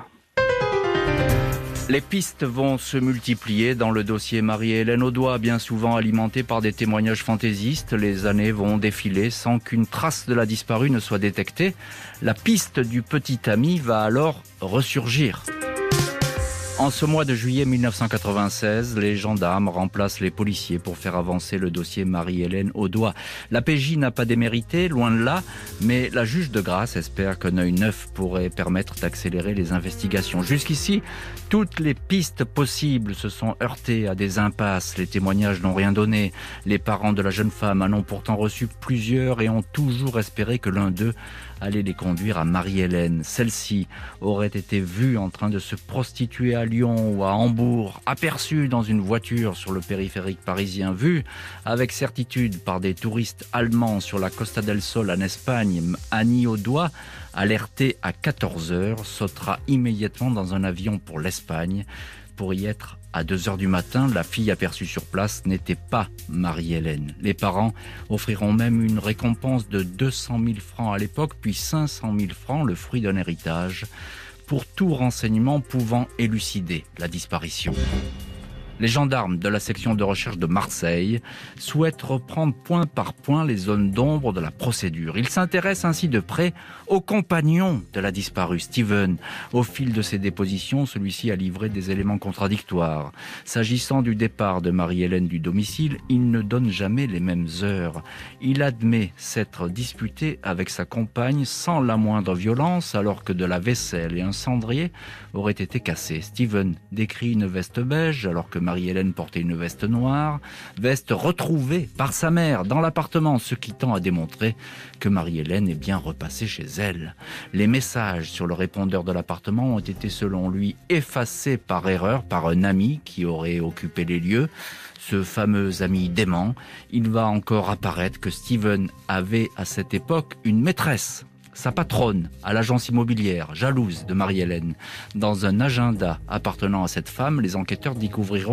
Les pistes vont se multiplier dans le dossier Marie-Hélène Audois, bien souvent alimenté par des témoignages fantaisistes. Les années vont défiler sans qu'une trace de la disparue ne soit détectée. La piste du petit ami va alors ressurgir. En ce mois de juillet mille neuf cent quatre-vingt-seize, les gendarmes remplacent les policiers pour faire avancer le dossier Marie-Hélène Audois. La P J n'a pas démérité, loin de là, mais la juge de grâce espère qu'un œil neuf pourrait permettre d'accélérer les investigations. Jusqu'ici, toutes les pistes possibles se sont heurtées à des impasses. Les témoignages n'ont rien donné. Les parents de la jeune femme en ont pourtant reçu plusieurs et ont toujours espéré que l'un d'eux allait les conduire à Marie-Hélène. Celle-ci aurait été vue en train de se prostituer à Lyon ou à Hambourg, aperçue dans une voiture sur le périphérique parisien, vue avec certitude par des touristes allemands sur la Costa del Sol en Espagne. Annie Audois, alertée à quatorze heures, sautera immédiatement dans un avion pour l'Espagne. Pour y être à deux heures du matin, la fille aperçue sur place n'était pas Marie-Hélène. Les parents offriront même une récompense de deux cent mille francs à l'époque, puis cinq cent mille francs, le fruit d'un héritage, pour tout renseignement pouvant élucider la disparition. Les gendarmes de la section de recherche de Marseille souhaitent reprendre point par point les zones d'ombre de la procédure. Ils s'intéressent ainsi de près au compagnon de la disparue, Steven. Au fil de ses dépositions, celui-ci a livré des éléments contradictoires. S'agissant du départ de Marie-Hélène du domicile, il ne donne jamais les mêmes heures. Il admet s'être disputé avec sa compagne sans la moindre violence, alors que de la vaisselle et un cendrier auraient été cassés. Steven décrit une veste beige, alors que Marie-Hélène portait une veste noire, veste retrouvée par sa mère dans l'appartement, ce qui tend à démontrer que Marie-Hélène est bien repassée chez elle. Les messages sur le répondeur de l'appartement ont été selon lui effacés par erreur par un ami qui aurait occupé les lieux. Ce fameux ami dément, il va encore apparaître que Steven avait à cette époque une maîtresse, sa patronne, à l'agence immobilière, jalouse de Marie-Hélène. Dans un agenda appartenant à cette femme, les enquêteurs découvriront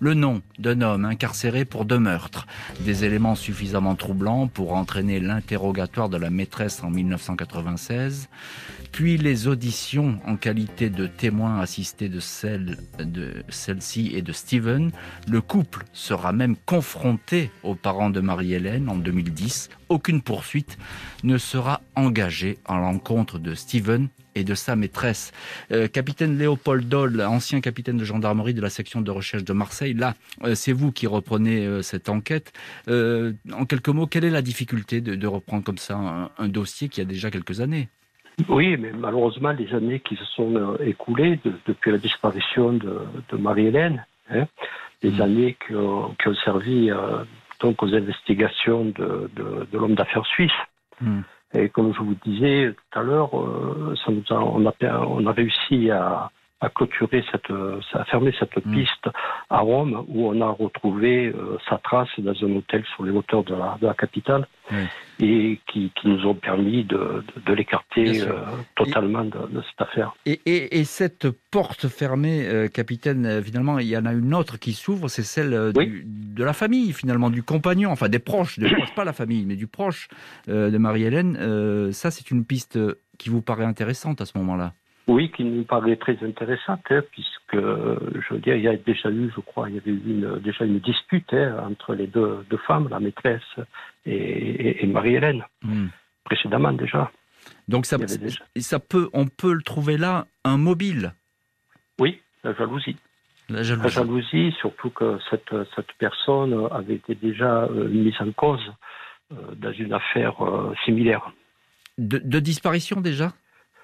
Le nom d'un homme incarcéré pour deux meurtres. Des éléments suffisamment troublants pour entraîner l'interrogatoire de la maîtresse en mille neuf cent quatre-vingt-seize. Puis les auditions en qualité de témoin assisté de celle de celle-ci et de Steven. Le couple sera même confronté aux parents de Marie-Hélène en deux mille dix. Aucune poursuite ne sera engagée à l'encontre de Steven et de sa maîtresse. Euh, capitaine Léopold Doll, ancien capitaine de gendarmerie de la section de recherche de Marseille, là, euh, c'est vous qui reprenez euh, cette enquête. Euh, en quelques mots, quelle est la difficulté de, de reprendre comme ça un, un dossier qui a déjà quelques années ? Oui, mais malheureusement, les années qui se sont euh, écoulées de, depuis la disparition de, de Marie-Hélène, hein, les mmh. années qui ont, qui ont servi euh, donc aux investigations de, de, de l'homme d'affaires suisse. Mmh. Et comme je vous disais tout à l'heure, euh, ça nous a, on, a, on a réussi à, à clôturer cette, à fermer cette mmh. piste à Rome, où on a retrouvé euh, sa trace dans un hôtel sur les hauteurs de la, de la capitale, mmh. et qui, qui nous ont permis de, de, de l'écarter euh, totalement et, de, de cette affaire. Et, et, et cette porte fermée, euh, capitaine, finalement, il y en a une autre qui s'ouvre, c'est celle euh, oui. du, de la famille, finalement, du compagnon, enfin des proches, des proches, pas la famille, mais du proche euh, de Marie-Hélène. Euh, ça, c'est une piste qui vous paraît intéressante à ce moment-là? Oui, qui nous paraît très intéressante, hein, puisque, je veux dire, il y a déjà eu, je crois, il y avait eu une, déjà une dispute hein, entre les deux, deux femmes, la maîtresse et, et, et Marie-Hélène, mmh. précédemment déjà. Donc ça, déjà... ça peut, on peut le trouver là, un mobile. Oui, la jalousie. La jalousie. La jalousie, surtout que cette, cette personne avait été déjà euh, mise en cause euh, dans une affaire euh, similaire. De, de disparition déjà ?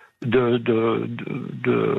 De, de, de,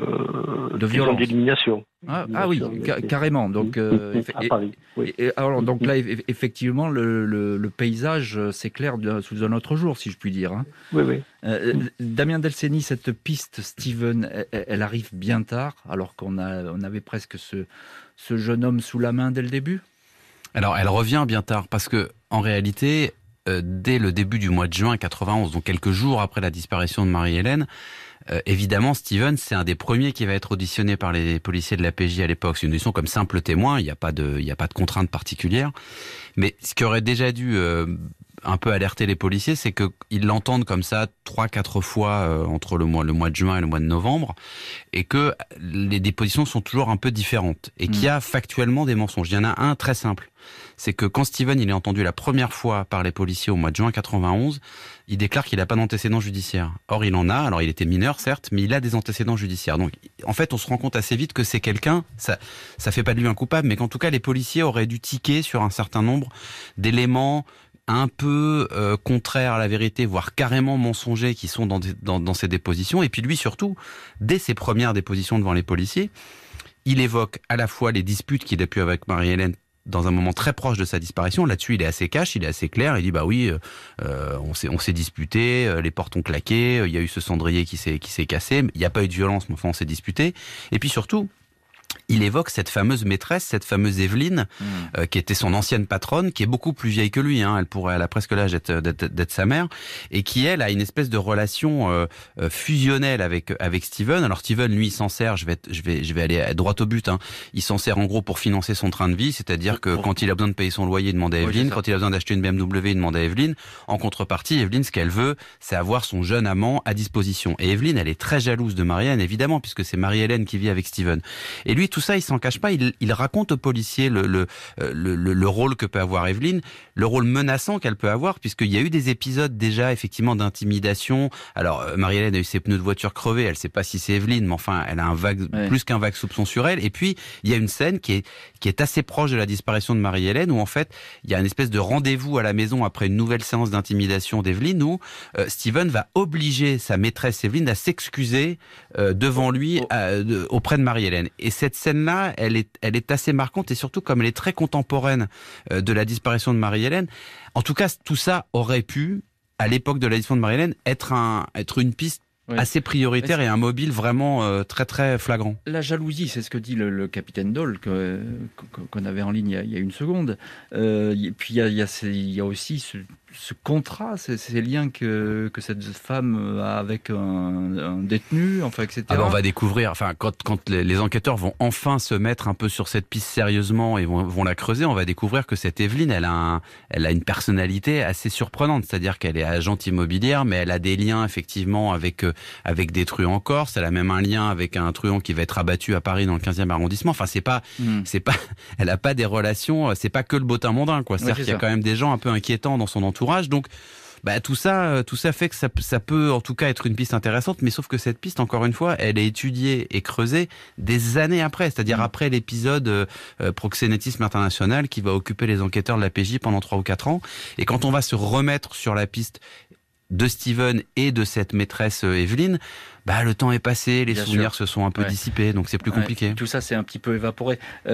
de, de violence, d'élimination. Ah, ah oui, ca- carrément. Donc, euh, à Paris, oui. et, et, alors, donc là, effectivement, le, le, le paysage s'éclaire sous un autre jour, si je puis dire. Hein. Oui, oui. Euh, Damien Delceni, cette piste, Steven, elle, elle arrive bien tard, alors qu'on a, on avait presque ce, ce jeune homme sous la main dès le début. Alors, elle revient bien tard, parce que en réalité, euh, dès le début du mois de juin quatre-vingt-onze, donc quelques jours après la disparition de Marie-Hélène, Euh, évidemment, Steven, c'est un des premiers qui va être auditionné par les policiers de la P J à l'époque. C'est une audition comme simple témoin, il n'y a pas de, il n'y a pas de contrainte particulière. Mais ce qui aurait déjà dû euh, un peu alerter les policiers, c'est qu'ils l'entendent comme ça trois, quatre fois euh, entre le mois, le mois de juin et le mois de novembre, et que les dépositions sont toujours un peu différentes, et mmh. qu'il y a factuellement des mensonges. Il y en a un très simple. C'est que quand Steven il est entendu la première fois par les policiers au mois de juin quatre-vingt-onze, il déclare qu'il n'a pas d'antécédents judiciaires. Or, il en a. Alors, il était mineur, certes, mais il a des antécédents judiciaires. Donc, en fait, on se rend compte assez vite que c'est quelqu'un, ça ça fait pas de lui un coupable, mais qu'en tout cas, les policiers auraient dû tiquer sur un certain nombre d'éléments un peu euh, contraires à la vérité, voire carrément mensongers qui sont dans, des, dans, dans ces dépositions. Et puis lui, surtout, dès ses premières dépositions devant les policiers, il évoque à la fois les disputes qu'il a pu avec Marie-Hélène dans un moment très proche de sa disparition. Là-dessus, il est assez cash, il est assez clair. Il dit bah oui, euh, on s'est on s'est disputé, euh, les portes ont claqué, il y a eu ce cendrier qui s'est qui s'est cassé. Il n'y a pas eu de violence, mais enfin on s'est disputé. Et puis surtout, il évoque cette fameuse maîtresse, cette fameuse Evelyne, mmh. euh, qui était son ancienne patronne, qui est beaucoup plus vieille que lui. Hein, elle pourrait, elle a presque l'âge d'être, d'être, d'être sa mère, et qui elle a une espèce de relation euh, fusionnelle avec avec Steven. Alors Steven, lui, il s'en sert. Je vais, je vais, je vais aller droit au but. Hein. Il s'en sert en gros pour financer son train de vie, c'est-à-dire que quand il a besoin de payer son loyer, il demande à Evelyne. Oui, quand il a besoin d'acheter une B M W, il demande à Evelyne. En contrepartie, Evelyne, ce qu'elle veut, c'est avoir son jeune amant à disposition. Et Evelyne, elle est très jalouse de Marie-Hélène, évidemment, puisque c'est Marie-Hélène qui vit avec Steven. Et lui, tout ça, il s'en cache pas. Il, il raconte aux policiers le, le, le, le, le rôle que peut avoir Evelyne, le rôle menaçant qu'elle peut avoir, puisqu'il y a eu des épisodes déjà, effectivement, d'intimidation. Alors, Marie-Hélène a eu ses pneus de voiture crevés. Elle sait pas si c'est Evelyne, mais enfin, elle a un vague, ouais. plus qu'un vague soupçon sur elle. Et puis, il y a une scène qui est, qui est assez proche de la disparition de Marie-Hélène, où en fait, il y a une espèce de rendez-vous à la maison après une nouvelle séance d'intimidation d'Evelyne, où euh, Steven va obliger sa maîtresse Evelyne à s'excuser euh, devant lui à, de, auprès de Marie-Hélène. Et cette scène-là, elle est, elle est assez marquante, et surtout comme elle est très contemporaine euh, de la disparition de Marie-Hélène. En tout cas, tout ça aurait pu, à l'époque de la disparition de Marie-Hélène, être, un, être une piste oui. assez prioritaire et un mobile vraiment euh, très très flagrant. La jalousie, c'est ce que dit le, le capitaine Doll que, qu'on avait en ligne il y a, il y a une seconde. Euh, et puis il y a, il y a, il y a aussi ce, ce contrat, ces, ces liens que, que cette femme a avec un, un détenu, enfin, et cetera. Ah ben on va découvrir, enfin, quand, quand les, les enquêteurs vont enfin se mettre un peu sur cette piste sérieusement et vont, vont la creuser, on va découvrir que cette Evelyne, elle a, un, elle a une personnalité assez surprenante, c'est-à-dire qu'elle est agente immobilière, mais elle a des liens effectivement avec, euh, avec des truands en Corse, elle a même un lien avec un truand qui va être abattu à Paris dans le quinzième arrondissement, enfin, c'est pas, mmh. c'est pas, elle a pas des relations, c'est pas que le bottin mondain, quoi. C'est-à-dire oui, qu'il y a quand même des gens un peu inquiétants dans son entourage. Donc, bah, tout ça, tout ça fait que ça, ça peut en tout cas être une piste intéressante, mais sauf que cette piste, encore une fois, elle est étudiée et creusée des années après, c'est-à-dire mmh. après l'épisode euh, Proxénétisme international qui va occuper les enquêteurs de la P J pendant trois ou quatre ans. Et quand on va se remettre sur la piste de Steven et de cette maîtresse euh, Evelyne, bah, le temps est passé, les Bien souvenirs sûr. se sont un peu ouais. dissipés, donc c'est plus ouais. compliqué. Tout ça, c'est un petit peu évaporé.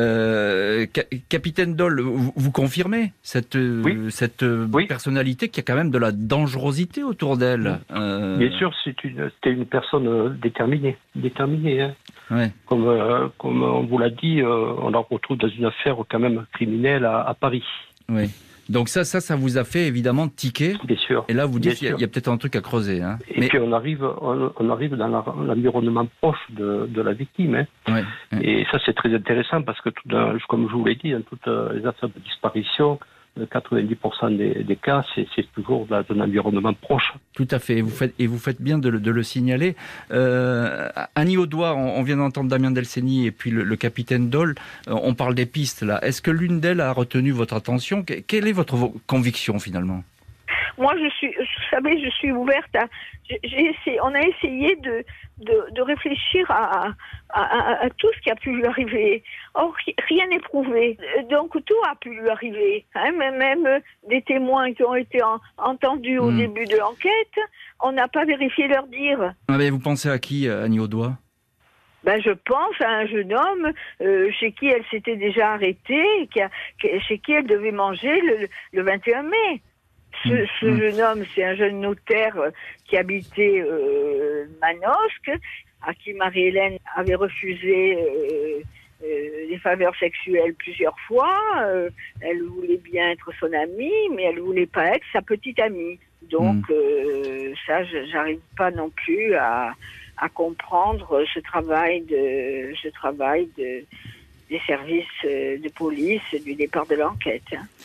Euh, ca- Capitaine Dole, vous, vous confirmez cette, oui. cette oui. personnalité qui a quand même de la dangerosité autour d'elle oui. euh... Bien sûr, c'est une, c'était une personne déterminée. déterminée hein. ouais. comme, euh, comme on vous l'a dit, euh, on la retrouve dans une affaire quand même criminelle à, à Paris. Oui. Donc ça, ça, ça vous a fait évidemment tiquer. Bien sûr. Et là, vous dites qu'il y, y a peut-être un truc à creuser. Hein. Et Mais... puis on arrive, on, on arrive dans l'environnement proche de, de la victime. Hein. Ouais, ouais. Et ça, c'est très intéressant parce que, tout dans, comme je vous l'ai dit, dans toutes les affaires de disparition, quatre-vingt-dix pour cent des, des cas, c'est, c'est toujours dans un environnement proche. Tout à fait. Et vous faites, et vous faites bien de le, de le signaler. Euh, Annie Audoy, on, on vient d'entendre Damien Delceni et puis le, le capitaine Dole. On parle des pistes là. Est-ce que l'une d'elles a retenu votre attention ? Quelle est votre conviction finalement ? Moi, je suis, vous savez, je suis ouverte à. J'ai essayé, on a essayé de, de, de réfléchir à, à, à, à tout ce qui a pu lui arriver. Or, rien n'est prouvé. Donc, tout a pu lui arriver. Hein, même, même des témoins qui ont été en, entendus au mmh. début de l'enquête, on n'a pas vérifié leur dire. Ah, mais vous pensez à qui, Annie Audoy ? Ben, je pense à un jeune homme euh, chez qui elle s'était déjà arrêtée, qui a, chez qui elle devait manger le, le vingt et un mai. Ce, ce mmh. jeune homme, c'est un jeune notaire qui habitait euh, Manosque, à qui Marie-Hélène avait refusé euh, euh, des faveurs sexuelles plusieurs fois. Euh, elle voulait bien être son amie, mais elle voulait pas être sa petite amie. Donc mmh. euh, ça, j'arrive pas non plus à, à comprendre ce travail de, ce travail de, des services de police du départ de l'enquête.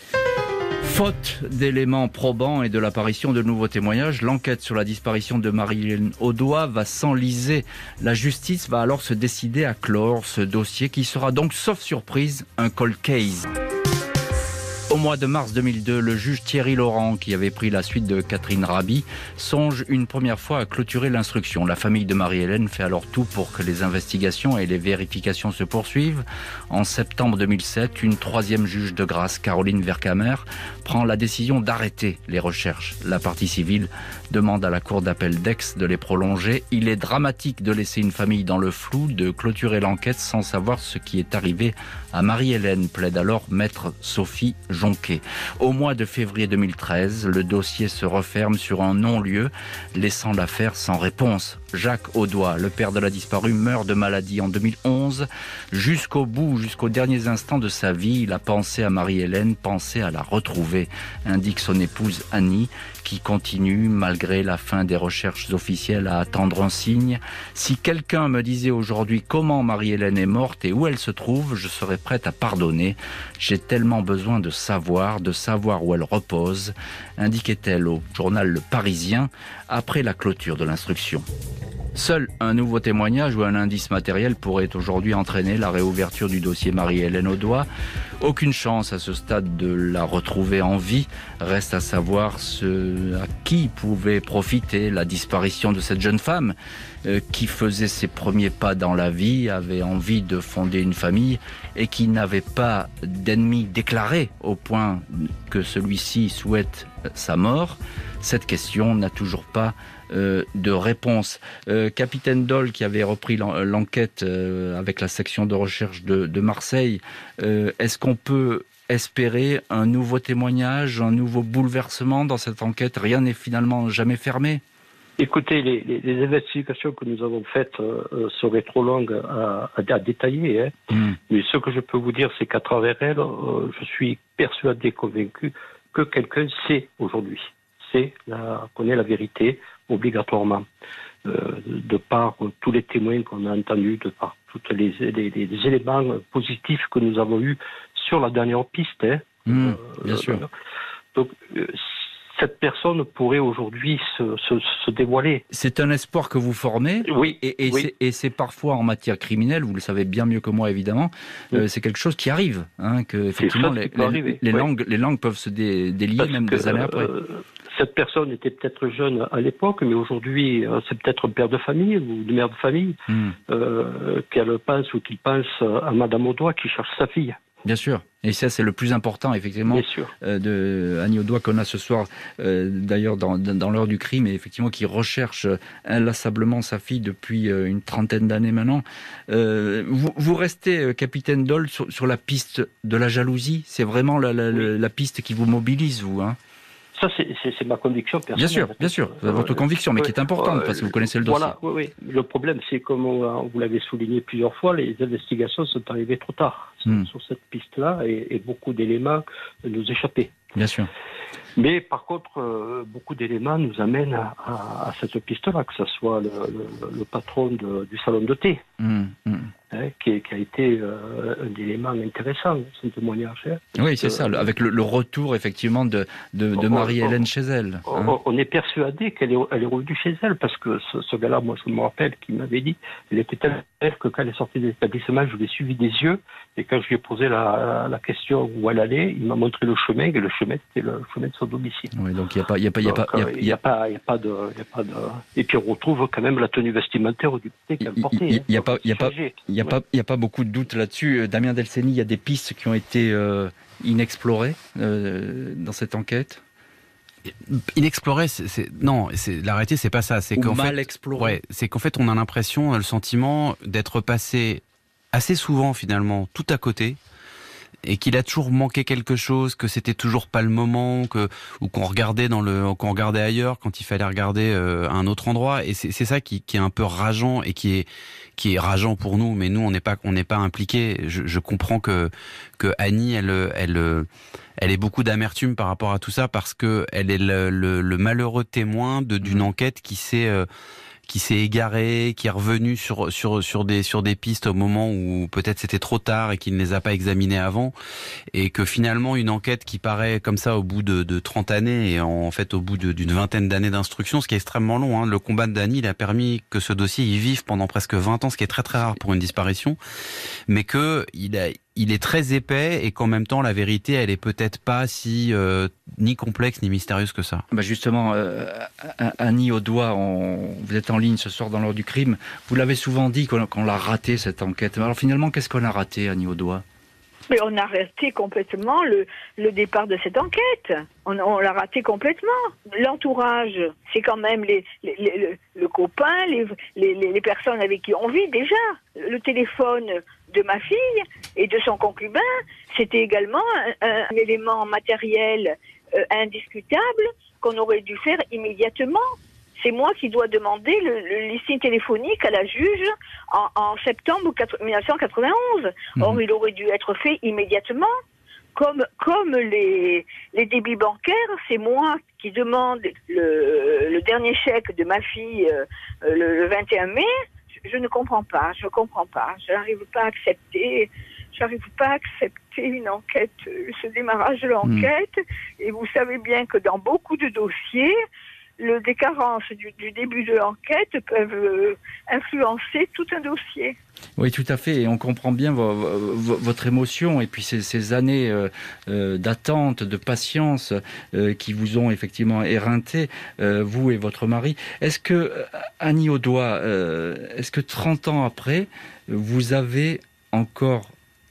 Faute d'éléments probants et de l'apparition de nouveaux témoignages, l'enquête sur la disparition de Marie-Hélène Audoy va s'enliser. La justice va alors se décider à clore ce dossier qui sera donc, sauf surprise, un cold case. Au mois de mars deux mille deux, le juge Thierry Laurent, qui avait pris la suite de Catherine Raby, songe une première fois à clôturer l'instruction. La famille de Marie-Hélène fait alors tout pour que les investigations et les vérifications se poursuivent. En septembre deux mille sept, une troisième juge de grâce, Caroline Vercamer, prend la décision d'arrêter les recherches. La partie civile demande à la cour d'appel d'Aix de les prolonger. Il est dramatique de laisser une famille dans le flou, de clôturer l'enquête sans savoir ce qui est arrivé à Marie-Hélène, plaide alors maître Sophie Jonquet. Au mois de février deux mille treize, le dossier se referme sur un non-lieu, laissant l'affaire sans réponse. Jacques Audoy, le père de la disparue, meurt de maladie en deux mille onze. Jusqu'au bout, jusqu'aux derniers instants de sa vie, il a pensé à Marie-Hélène, pensé à la retrouver, indique son épouse Annie, qui continue, malgré la fin des recherches officielles, à attendre un signe. Si quelqu'un me disait aujourd'hui comment Marie-Hélène est morte et où elle se trouve, je serais prête à pardonner. J'ai tellement besoin de savoir, de savoir où elle repose, indiquait-elle au journal Le Parisien, après la clôture de l'instruction. Seul un nouveau témoignage ou un indice matériel pourrait aujourd'hui entraîner la réouverture du dossier Marie-Hélène Audoy. Aucune chance à ce stade de la retrouver en vie. Reste à savoir ce à qui pouvait profiter la disparition de cette jeune femme euh, qui faisait ses premiers pas dans la vie, avait envie de fonder une famille et qui n'avait pas d'ennemi déclaré au point que celui-ci souhaite sa mort. Cette question n'a toujours pas Euh, de réponse. Euh, Capitaine Dole, qui avait repris l'enquête euh, avec la section de recherche de, de Marseille, euh, est-ce qu'on peut espérer un nouveau témoignage, un nouveau bouleversement dans cette enquête ? Rien n'est finalement jamais fermé ? Écoutez, les, les, les investigations que nous avons faites euh, seraient trop longues à, à, à détailler. Hein. Mmh. Mais ce que je peux vous dire, c'est qu'à travers elles, euh, je suis persuadé, convaincu que quelqu'un sait aujourd'hui. C'est la, connaît la vérité obligatoirement, euh, de par tous les témoins qu'on a entendus, de par tous les, les, les éléments positifs que nous avons eus sur la dernière piste. Hein. Mmh, euh, bien sûr. Donc, euh, cette personne pourrait aujourd'hui se, se, se dévoiler. C'est un espoir que vous formez, oui, et, et, oui. C'est, et c'est parfois en matière criminelle, vous le savez bien mieux que moi évidemment, oui. euh, c'est quelque chose qui arrive, hein, que effectivement les, les, les, oui. langues, les langues peuvent se dé, délier Parce même que, des années après. Euh, cette personne était peut-être jeune à l'époque, mais aujourd'hui euh, c'est peut-être un père de famille ou une mère de famille mm. euh, qu'elle pense ou qu'il pense à Madame Audois qui cherche sa fille. Bien sûr. Et ça, c'est le plus important, effectivement, euh, de Annie Audois qu'on a ce soir, euh, d'ailleurs, dans, dans l'heure du crime, et effectivement, qui recherche inlassablement sa fille depuis euh, une trentaine d'années maintenant. Euh, vous, vous restez, euh, capitaine Dole, sur, sur la piste de la jalousie. C'est vraiment la, la, oui. la piste qui vous mobilise, vous, hein? Ça, c'est, c'est, c'est ma conviction personnelle. Bien sûr, bien sûr, votre conviction, mais qui est importante, euh, parce que vous connaissez le dossier. Voilà, oui, oui. Le problème, c'est, comme on, vous l'avez souligné plusieurs fois, les investigations sont arrivées trop tard hmm. sur cette piste-là, et, et beaucoup d'éléments nous échappaient. Bien sûr. Mais par contre, euh, beaucoup d'éléments nous amènent à, à, à cette piste-là, que ce soit le, le, le patron de, du salon de thé, mmh, mmh. Hein, qui, qui a été euh, un élément intéressant, son témoignage. Hein, oui, c'est euh, ça, avec le, le retour effectivement de, de, de Marie-Hélène chez elle. Hein. On, on est persuadé qu'elle est, elle est revenue chez elle, parce que ce, ce gars-là, moi je me rappelle, qui m'avait dit, elle était tellement belle que quand elle est sortie de l'établissement, je l'ai suivi des yeux, et quand je lui ai posé la, la question où elle allait, il m'a montré le chemin, et le chemin c'était le chemin de son domicile. Oui, donc il n'y a pas, il y a pas, il y a pas, il y a pas, il y a pas de, il y a pas de. Et puis on retrouve quand même la tenue vestimentaire du thé qu'elle portait. Il n'y a pas, il y a pas, il y a pas, il y a pas beaucoup de doutes là-dessus. Damien Delceni, il y a des pistes qui ont été euh, inexplorées euh, dans cette enquête. Inexploré, c'est, c'est non, c'est la réalité, c'est pas ça. C'est Ou qu'en mal fait, exploré. Ouais, c'est qu'en fait, on a l'impression, le sentiment d'être passé assez souvent finalement tout à côté. Et qu'il a toujours manqué quelque chose, que c'était toujours pas le moment, que ou qu'on regardait dans le, qu'on regardait ailleurs quand il fallait regarder euh, à un autre endroit. Et c'est, c'est ça qui, qui est un peu rageant et qui est, qui est rageant pour nous. Mais nous, on n'est pas, on n'est pas impliqués. Je, je comprends que que Annie, elle, elle, elle ait beaucoup d'amertume par rapport à tout ça parce que elle est le, le, le malheureux témoin de d'une enquête qui s'est euh, qui s'est égaré, qui est revenu sur sur sur des sur des pistes au moment où peut-être c'était trop tard et qu'il ne les a pas examinées avant, et que finalement une enquête qui paraît comme ça au bout de, de trente années et en fait au bout de, d'une vingtaine d'années d'instruction, ce qui est extrêmement long. Hein, le combat de Dany, il a permis que ce dossier y vive pendant presque vingt ans, ce qui est très très rare pour une disparition, mais que il a il est très épais et qu'en même temps la vérité elle est peut-être pas si euh, ni complexe ni mystérieuse que ça. Bah justement, euh, Annie Audois, on, vous êtes en ligne ce soir dans l'heure du crime. Vous l'avez souvent dit qu'on, qu'on l'a raté cette enquête. Alors finalement, qu'est-ce qu'on a raté, Annie Audois ? Mais on a raté complètement le, le départ de cette enquête. On, on l'a raté complètement. L'entourage, c'est quand même les, les, les, le, le copain, les, les, les personnes avec qui on vit déjà. Le téléphone de ma fille et de son concubin, c'était également un, un élément matériel euh, indiscutable qu'on aurait dû faire immédiatement. C'est moi qui dois demander le, le listing téléphonique à la juge en, en septembre dix-neuf cent quatre-vingt-onze. Mmh. Or, il aurait dû être fait immédiatement. Comme, comme les, les débits bancaires, c'est moi qui demande le, le dernier chèque de ma fille euh, le, le vingt et un mai. Je, je ne comprends pas, je ne comprends pas. Je n'arrive pas à accepter... J'arrive pas à accepter une enquête, ce démarrage de l'enquête. Mmh. Et vous savez bien que dans beaucoup de dossiers, le, les carences du, du début de l'enquête peuvent euh, influencer tout un dossier. Oui, tout à fait. Et on comprend bien vo, vo, votre émotion et puis ces, ces années euh, euh, d'attente, de patience euh, qui vous ont effectivement éreinté, euh, vous et votre mari. Est-ce que, Annie Audois, euh, est-ce que trente ans après, vous avez encore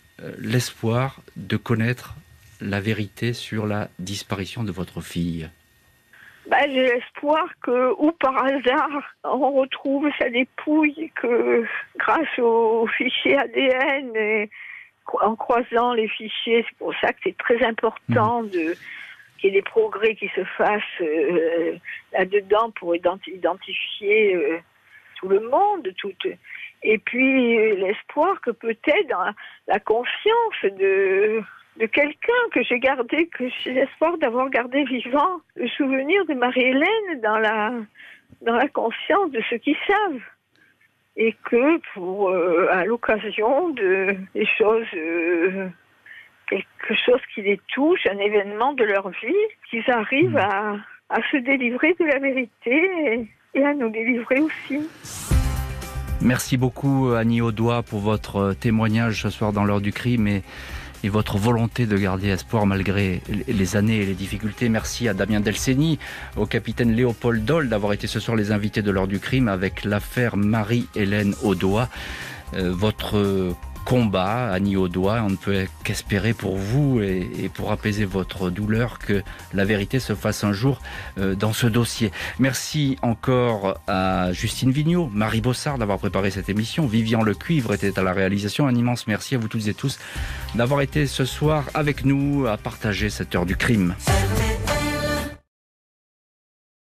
l'espoir de connaître la vérité sur la disparition de votre fille? Ben, j'ai l'espoir que, ou par hasard, on retrouve sa dépouille, que grâce au fichier A D N, et en croisant les fichiers, c'est pour ça que c'est très important mmh. de, qu'il y ait des progrès qui se fassent euh, là-dedans pour identi- identifier euh, tout le monde, toute... Et puis l'espoir que peut-être dans la conscience de, de quelqu'un que j'ai gardé, que j'ai l'espoir d'avoir gardé vivant, le souvenir de Marie-Hélène dans la, dans la conscience de ceux qui savent. Et que pour, euh, à l'occasion de des choses, euh, quelque chose qui les touche, un événement de leur vie, qu'ils arrivent à, à se délivrer de la vérité et, et à nous délivrer aussi. Merci beaucoup Annie Audois pour votre témoignage ce soir dans l'heure du crime et, et votre volonté de garder espoir malgré les années et les difficultés. Merci à Damien Delceni, au capitaine Léopold Doll d'avoir été ce soir les invités de l'heure du crime avec l'affaire Marie-Hélène Audois. Euh, votre combat, Annie Audois, on ne peut qu'espérer pour vous et, et pour apaiser votre douleur que la vérité se fasse un jour euh, dans ce dossier. Merci encore à Justine Vignot, Marie Bossard d'avoir préparé cette émission. Vivian Lecuivre était à la réalisation. Un immense merci à vous toutes et tous d'avoir été ce soir avec nous à partager cette heure du crime.